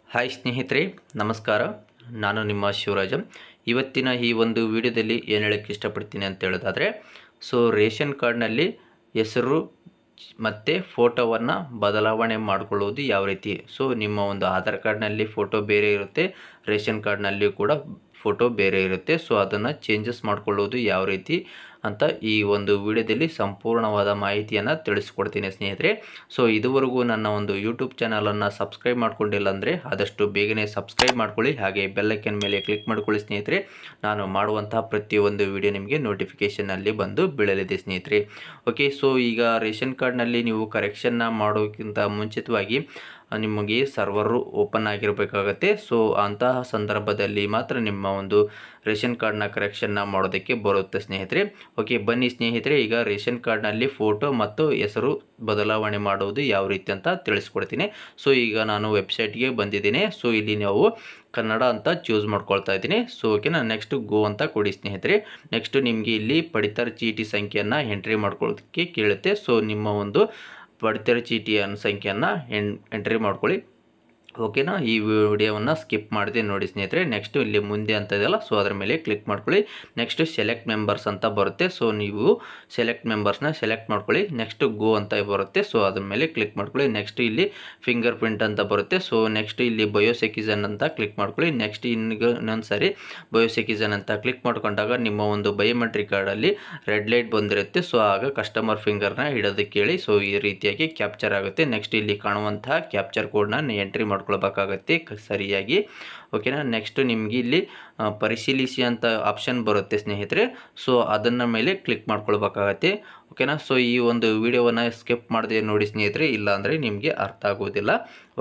Hi ಸ್ನೇಹಿತರೆ, ನಮಸ್ಕಾರ. ನಾನು ನಿಮ್ಮ ಶಿವರಾಜ. ಇವತ್ತಿನ ಈ ಒಂದು ವಿಡಿಯೋದಲ್ಲಿ ಏನು ಹೇಳಕ್ಕೆ ಇಷ್ಟಪಡ್ತೀನಿ ಅಂತ ಹೇಳೋದಾದರೆ, ರೇಷನ್ ಕಾರ್ಡ್ನಲ್ಲಿ ಹೆಸರು ಮತ್ತು ಫೋಟೋವನ್ನು ಬದಲಾವಣೆ ಮಾಡಿಕೊಳ್ಳುವುದು ಯಾವ ರೀತಿ. ನಿಮ್ಮ ಒಂದು ಆಧಾರ್ ಕಾರ್ಡ್ನಲ್ಲಿ ಫೋಟೋ ಬೇರೆ ಇರುತ್ತೆ, ರೇಷನ್ ಕಾರ್ಡ್ನಲ್ಲಿ ಕೂಡ ಫೋಟೋ ಬೇರೆ ಇರುತ್ತೆ. ಅದನ್ನು ಚೇಂಜಸ್ ಮಾಡಿಕೊಳ್ಳುವುದು ಯಾವ ರೀತಿ ಅಂತ ಈ ಒಂದು ವಿಡಿಯೋದಲ್ಲಿ ಸಂಪೂರ್ಣವಾದ ಮಾಹಿತಿಯನ್ನು ತಿಳಿಸ್ಕೊಡ್ತೀನಿ ಸ್ನೇಹಿತರೆ. ಇದುವರೆಗೂ ನನ್ನ ಒಂದು ಯೂಟ್ಯೂಬ್ ಚಾನಲನ್ನು ಸಬ್ಸ್ಕ್ರೈಬ್ ಮಾಡ್ಕೊಂಡಿಲ್ಲ ಅಂದರೆ ಆದಷ್ಟು ಬೇಗನೆ ಸಬ್ಸ್ಕ್ರೈಬ್ ಮಾಡ್ಕೊಳ್ಳಿ, ಹಾಗೆ ಬೆಲ್ ಐಕಾನ್ ಮೇಲೆ ಕ್ಲಿಕ್ ಮಾಡ್ಕೊಳ್ಳಿ ಸ್ನೇಹಿತರೆ. ನಾನು ಮಾಡುವಂತಹ ಪ್ರತಿಯೊಂದು ವಿಡಿಯೋ ನಿಮಗೆ ನೋಟಿಫಿಕೇಷನಲ್ಲಿ ಬಂದು ಬೀಳಲಿದೆ ಸ್ನೇಹಿತರೆ. ಓಕೆ, ಈಗ ರೇಷನ್ ಕಾರ್ಡ್ನಲ್ಲಿ ನೀವು ಕರೆಕ್ಷನ್ನ ಮಾಡೋಕ್ಕಿಂತ ಮುಂಚಿತವಾಗಿ ನಿಮಗೆ ಸರ್ವರು ಓಪನ್ ಆಗಿರಬೇಕಾಗತ್ತೆ. ಅಂತಹ ಸಂದರ್ಭದಲ್ಲಿ ಮಾತ್ರ ನಿಮ್ಮ ಒಂದು ರೇಷನ್ ಕಾರ್ಡ್ನ ಕರೆಕ್ಷನ್ನ ಮಾಡೋದಕ್ಕೆ ಬರುತ್ತೆ ಸ್ನೇಹಿತರೆ. ಓಕೆ, ಬನ್ನಿ ಸ್ನೇಹಿತರೆ, ಈಗ ರೇಷನ್ ಕಾರ್ಡ್ನಲ್ಲಿ ಫೋಟೋ ಮತ್ತು ಹೆಸರು ಬದಲಾವಣೆ ಮಾಡುವುದು ಯಾವ ರೀತಿ ಅಂತ ತಿಳಿಸ್ಕೊಡ್ತೀನಿ. ಈಗ ನಾನು ವೆಬ್ಸೈಟ್ಗೆ ಬಂದಿದ್ದೀನಿ. ಇಲ್ಲಿ ನಾವು ಕನ್ನಡ ಅಂತ ಚೂಸ್ ಮಾಡ್ಕೊಳ್ತಾ ಇದ್ದೀನಿ. ಓಕೆನಾ, ನೆಕ್ಸ್ಟ್ ಗೋ ಅಂತ ಕೊಡಿ ಸ್ನೇಹಿತರೆ. ನೆಕ್ಸ್ಟ್ ನಿಮಗೆ ಇಲ್ಲಿ ಪಡಿತರ ಚೀಟಿ ಸಂಖ್ಯೆಯನ್ನು ಎಂಟ್ರಿ ಮಾಡ್ಕೊಳ್ಳೋದಕ್ಕೆ ಕೇಳುತ್ತೆ. ನಿಮ್ಮ ಒಂದು ಪಡಿತರ ಚೀಟಿಯ ಸಂಖ್ಯೆಯನ್ನು ಎಂಟ್ರಿ ಮಾಡ್ಕೊಳ್ಳಿ. ಓಕೆನಾ, ಈ ವಿಡಿಯೋವನ್ನು ಸ್ಕಿಪ್ ಮಾಡಿದೆ ನೋಡಿ ಸ್ನೇಹಿತರೆ. ನೆಕ್ಸ್ಟ್ ಇಲ್ಲಿ ಮುಂದೆ ಅಂತ ಇದೆಯಲ್ಲ, ಅದರ ಮೇಲೆ ಕ್ಲಿಕ್ ಮಾಡ್ಕೊಳ್ಳಿ. ನೆಕ್ಸ್ಟ್ ಸೆಲೆಕ್ಟ್ ಮೆಂಬರ್ಸ್ ಅಂತ ಬರುತ್ತೆ. ನೀವು ಸೆಲೆಕ್ಟ್ ಮೆಂಬರ್ಸ್ನ ಸೆಲೆಕ್ಟ್ ಮಾಡ್ಕೊಳ್ಳಿ. ನೆಕ್ಸ್ಟ್ ಗೋ ಅಂತ ಬರುತ್ತೆ. ಅದ್ರ ಮೇಲೆ ಕ್ಲಿಕ್ ಮಾಡ್ಕೊಳ್ಳಿ. ನೆಕ್ಸ್ಟ್ ಇಲ್ಲಿ ಫಿಂಗರ್ ಪ್ರಿಂಟ್ ಅಂತ ಬರುತ್ತೆ. ನೆಕ್ಸ್ಟ್ ಇಲ್ಲಿ ಬಯೋಸೆಕಿಸನ್ ಅಂತ ಕ್ಲಿಕ್ ಮಾಡ್ಕೊಳ್ಳಿ. ನೆಕ್ಸ್ಟ್ ಇನ್ನೊಂದು ಸಾರಿ ಬಯೋಸೆಕಿಸನ್ ಅಂತ ಕ್ಲಿಕ್ ಮಾಡ್ಕೊಂಡಾಗ ನಿಮ್ಮ ಒಂದು ಬಯೋಮೆಟ್ರಿಕ್ ಕಾರ್ಡಲ್ಲಿ ರೆಡ್ ಲೈಟ್ ಬಂದಿರುತ್ತೆ. ಆಗ ಕಸ್ಟಮರ್ ಫಿಂಗರ್ನ ಇಡೋದಕ್ಕೆ ಹೇಳಿ ಈ ರೀತಿಯಾಗಿ ಕ್ಯಾಪ್ಚರ್ ಆಗುತ್ತೆ. ನೆಕ್ಸ್ಟ್ ಇಲ್ಲಿ ಕಾಣುವಂತಹ ಕ್ಯಾಪ್ಚರ್ ಕೋಡ್ನ ಎಂಟ್ರಿ ಮಾಡ್ಕೊಳ್ಬೇಕಾಗತ್ತೆ ಸರಿಯಾಗಿ. ಓಕೆನಾ, ನೆಕ್ಸ್ಟ್ ನಿಮಗೆ ಇಲ್ಲಿ ಪರಿಶೀಲಿಸಿ ಅಂತ ಆಪ್ಷನ್ ಬರುತ್ತೆ ಸ್ನೇಹಿತರೆ. ಅದನ್ನ ಮೇಲೆ ಕ್ಲಿಕ್ ಮಾಡ್ಕೊಳ್ಬೇಕಾಗತ್ತೆ. ಓಕೆನಾ, ಈ ಒಂದು ವಿಡಿಯೋವನ್ನು ಸ್ಕಿಪ್ ಮಾಡದೆ ನೋಡಿ ಸ್ನೇಹಿತರೆ, ಇಲ್ಲ ಅಂದರೆ ನಿಮಗೆ ಅರ್ಥ ಆಗೋದಿಲ್ಲ.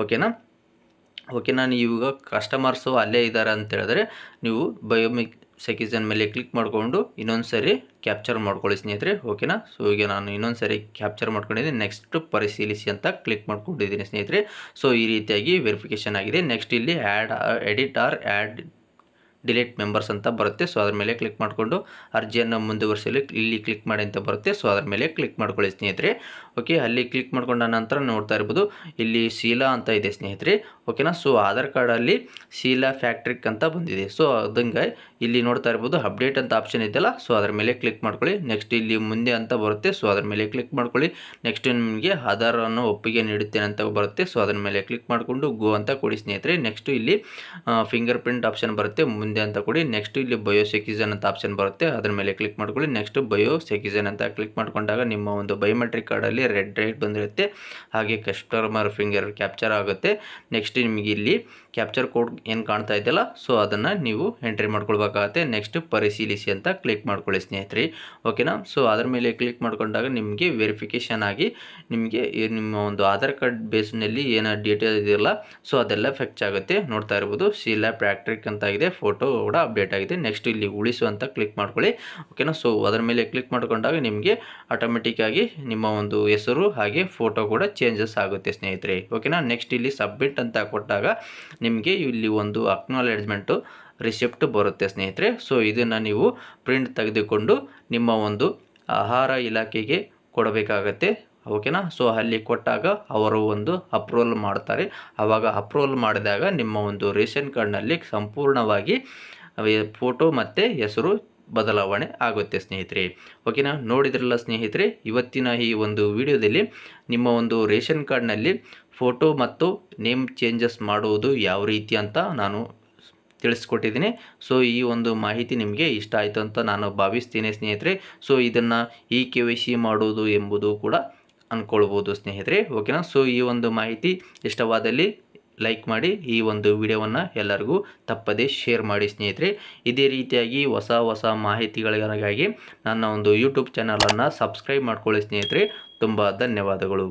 ಓಕೆನಾ, ನೀವು ಈಗ ಕಸ್ಟಮರ್ಸು ಅಲ್ಲೇ ಇದ್ದಾರೆ ಅಂತ ಹೇಳಿದ್ರೆ ನೀವು ಬಯೋಸೆಕಿಸನ್ ಮೇಲೆ ಕ್ಲಿಕ್ ಮಾಡಿಕೊಂಡು ಇನ್ನೊಂದು ಸರಿ ಕ್ಯಾಪ್ಚರ್ ಮಾಡ್ಕೊಳ್ಳಿ ಸ್ನೇಹಿತರೆ. ಓಕೆನಾ, ಈಗ ನಾನು ಇನ್ನೊಂದು ಸರಿ ಕ್ಯಾಪ್ಚರ್ ಮಾಡ್ಕೊಂಡಿದ್ದೀನಿ. ನೆಕ್ಸ್ಟ್ ಪರಿಶೀಲಿಸಿ ಅಂತ ಕ್ಲಿಕ್ ಮಾಡ್ಕೊಂಡಿದ್ದೀನಿ ಸ್ನೇಹಿತರೆ. ಈ ರೀತಿಯಾಗಿ ವೆರಿಫಿಕೇಷನ್ ಆಗಿದೆ. ನೆಕ್ಸ್ಟ್ ಇಲ್ಲಿ ಎಡಿಟ್ ಆರ್ ಡಿಲೀಟ್ ಮೆಂಬರ್ಸ್ ಅಂತ ಬರುತ್ತೆ. ಅದ್ರ ಮೇಲೆ ಕ್ಲಿಕ್ ಮಾಡಿಕೊಂಡು ಅರ್ಜಿಯನ್ನು ಮುಂದುವರಿಸಲು ಇಲ್ಲಿ ಕ್ಲಿಕ್ ಮಾಡಿ ಅಂತ ಬರುತ್ತೆ. ಅದ್ರ ಮೇಲೆ ಕ್ಲಿಕ್ ಮಾಡ್ಕೊಳ್ಳಿ ಸ್ನೇಹಿತರೆ. ಓಕೆ, ಅಲ್ಲಿ ಕ್ಲಿಕ್ ಮಾಡ್ಕೊಂಡ ನಂತರ ನೋಡ್ತಾ ಇರ್ಬೋದು ಇಲ್ಲಿ ಶೀಲಾ ಅಂತ ಇದೆ ಸ್ನೇಹಿತರೆ. ಓಕೆನಾ, ಆಧಾರ್ ಕಾರ್ಡಲ್ಲಿ ಶೀಲಾ ಫ್ಯಾಕ್ಟ್ರಿಕ್ ಅಂತ ಬಂದಿದೆ. ಅದಂಗೆ ಇಲ್ಲಿ ನೋಡ್ತಾ ಇರ್ಬೋದು ಅಪ್ಡೇಟ್ ಅಂತ ಆಪ್ಷನ್ ಇದೆಯಲ್ಲ, ಅದ್ರ ಮೇಲೆ ಕ್ಲಿಕ್ ಮಾಡ್ಕೊಳ್ಳಿ. ನೆಕ್ಸ್ಟ್ ಇಲ್ಲಿ ಮುಂದೆ ಅಂತ ಬರುತ್ತೆ. ಅದ್ರ ಮೇಲೆ ಕ್ಲಿಕ್ ಮಾಡ್ಕೊಳ್ಳಿ. ನೆಕ್ಸ್ಟ್ ನಿಮಗೆ ಆಧಾರವನ್ನು ಒಪ್ಪಿಗೆ ನೀಡುತ್ತೇನೆ ಅಂತ ಬರುತ್ತೆ. ಅದ್ರ ಮೇಲೆ ಕ್ಲಿಕ್ ಮಾಡಿಕೊಂಡು ಗೋ ಅಂತ ಕೊಡಿ ಸ್ನೇಹಿತರೆ. ನೆಕ್ಸ್ಟ್ ಇಲ್ಲಿ ಫಿಂಗರ್ ಪ್ರಿಂಟ್ ಆಪ್ಷನ್ ಬರುತ್ತೆ, ಮುಂದೆ ಅಂತ ಕೊಡಿ. ನೆಕ್ಸ್ಟ್ ಇಲ್ಲಿ ಬಯೋಸೆಕಿಸನ್ ಅಂತ ಆಪ್ಷನ್ ಬರುತ್ತೆ, ಅದ್ರ ಮೇಲೆ ಕ್ಲಿಕ್ ಮಾಡ್ಕೊಳ್ಳಿ. ನೆಕ್ಸ್ಟ್ ಬಯೋಸೆಕಿಸನ್ ಅಂತ ಕ್ಲಿಕ್ ಮಾಡ್ಕೊಂಡಾಗ ನಿಮ್ಮ ಒಂದು ಬಯೋಮೆಟ್ರಿಕ್ ಕಾರ್ಡಲ್ಲಿ ರೆಡ್ ಲೈಟ್ ಬಂದಿರುತ್ತೆ, ಹಾಗೆ ಕಸ್ಟಮರ್ ಫಿಂಗರ್ ಕ್ಯಾಪ್ಚರ್ ಆಗುತ್ತೆ. ನೆಕ್ಸ್ಟ್ ನಿಮಗೆ ಇಲ್ಲಿ ಕ್ಯಾಪ್ಚರ್ ಕೋಡ್ ಏನು ಕಾಣ್ತಾ ಇದೆಯಲ್ಲ, ಅದನ್ನು ನೀವು ಎಂಟ್ರಿ ಮಾಡ್ಕೊಳ್ಬೇಕಾಗತ್ತೆ. ನೆಕ್ಸ್ಟ್ ಪರಿಶೀಲಿಸಿ ಅಂತ ಕ್ಲಿಕ್ ಮಾಡ್ಕೊಳ್ಳಿ ಸ್ನೇಹಿತರೆ. ಓಕೆನಾ, ಅದ್ರ ಮೇಲೆ ಕ್ಲಿಕ್ ಮಾಡ್ಕೊಂಡಾಗ ನಿಮಗೆ ವೆರಿಫಿಕೇಷನ್ ಆಗಿ ನಿಮಗೆ ನಿಮ್ಮ ಒಂದು ಆಧಾರ್ ಕಾರ್ಡ್ ಬೇಸ್ನಲ್ಲಿ ಏನೋ ಡೀಟೇಲ್ ಇದೆಯಲ್ಲ, ಅದೆಲ್ಲ ಫೆಚ್ ಆಗುತ್ತೆ. ನೋಡ್ತಾ ಇರ್ಬೋದು ಶೀಲಾ ಫ್ಯಾಕ್ಟ್ರಿಕ್ ಅಂತ ಇದೆ, ಫೋಟೋ ಕೂಡ ಅಪ್ಡೇಟ್ ಆಗಿದೆ. ನೆಕ್ಸ್ಟ್ ಇಲ್ಲಿ ಉಳಿಸು ಅಂತ ಕ್ಲಿಕ್ ಮಾಡ್ಕೊಳ್ಳಿ. ಓಕೆನಾ, ಅದರ ಮೇಲೆ ಕ್ಲಿಕ್ ಮಾಡ್ಕೊಂಡಾಗ ನಿಮಗೆ ಆಟೋಮೆಟಿಕ್ ಆಗಿ ನಿಮ್ಮ ಒಂದು ಹೆಸರು ಹಾಗೆ ಫೋಟೋ ಕೂಡ ಚೇಂಜಸ್ ಆಗುತ್ತೆ ಸ್ನೇಹಿತರೆ. ಓಕೆನಾ, ನೆಕ್ಸ್ಟ್ ಇಲ್ಲಿ ಸಬ್ಮಿಟ್ ಅಂತ ಕೊಟ್ಟಾಗ ನಿಮಗೆ ಇಲ್ಲಿ ಒಂದು ಅಕ್ನಾಲೆಜ್ಮೆಂಟು ರಿಸಿಪ್ಟ್ ಬರುತ್ತೆ ಸ್ನೇಹಿತರೆ. ಇದನ್ನು ನೀವು ಪ್ರಿಂಟ್ ತೆಗೆದುಕೊಂಡು ನಿಮ್ಮ ಒಂದು ಆಹಾರ ಇಲಾಖೆಗೆ ಕೊಡಬೇಕಾಗತ್ತೆ. ಓಕೆನಾ, ಅಲ್ಲಿ ಕೊಟ್ಟಾಗ ಅವರು ಒಂದು ಅಪ್ರೂವಲ್ ಮಾಡ್ತಾರೆ. ಆವಾಗ ಅಪ್ರೂವಲ್ ಮಾಡಿದಾಗ ನಿಮ್ಮ ಒಂದು ರೇಷನ್ ಕಾರ್ಡ್ನಲ್ಲಿ ಸಂಪೂರ್ಣವಾಗಿ ಫೋಟೋ ಮತ್ತು ಹೆಸರು ಬದಲಾವಣೆ ಆಗುತ್ತೆ ಸ್ನೇಹಿತರೆ. ಓಕೆನಾ, ನೋಡಿದ್ರಲ್ಲ ಸ್ನೇಹಿತರೆ, ಇವತ್ತಿನ ಈ ಒಂದು ವಿಡಿಯೋದಲ್ಲಿ ನಿಮ್ಮ ಒಂದು ರೇಷನ್ ಕಾರ್ಡ್ನಲ್ಲಿ ಫೋಟೋ ಮತ್ತು ನೇಮ್ ಚೇಂಜಸ್ ಮಾಡುವುದು ಯಾವ ರೀತಿ ಅಂತ ನಾನು ತಿಳಿಸ್ಕೊಟ್ಟಿದ್ದೀನಿ. ಈ ಒಂದು ಮಾಹಿತಿ ನಿಮಗೆ ಇಷ್ಟ ಆಯಿತು ಅಂತ ನಾನು ಭಾವಿಸ್ತೀನಿ ಸ್ನೇಹಿತರೆ. ಇದನ್ನು KYC ಮಾಡುವುದು ಎಂಬುದು ಕೂಡ ಅಂದ್ಕೊಳ್ಬೋದು ಸ್ನೇಹಿತರೆ. ಓಕೆನಾ, ಈ ಒಂದು ಮಾಹಿತಿ ಇಷ್ಟವಾದಲ್ಲಿ ಲೈಕ್ ಮಾಡಿ, ಈ ಒಂದು ವಿಡಿಯೋವನ್ನು ಎಲ್ಲರಿಗೂ ತಪ್ಪದೇ ಶೇರ್ ಮಾಡಿ ಸ್ನೇಹಿತರೆ. ಇದೇ ರೀತಿಯಾಗಿ ಹೊಸ ಮಾಹಿತಿಗಳಿಗಾಗಿ ನನ್ನ ಒಂದು ಯೂಟ್ಯೂಬ್ ಚಾನಲನ್ನು ಸಬ್ಸ್ಕ್ರೈಬ್ ಮಾಡ್ಕೊಳ್ಳಿ ಸ್ನೇಹಿತರೆ. ತುಂಬ ಧನ್ಯವಾದಗಳು.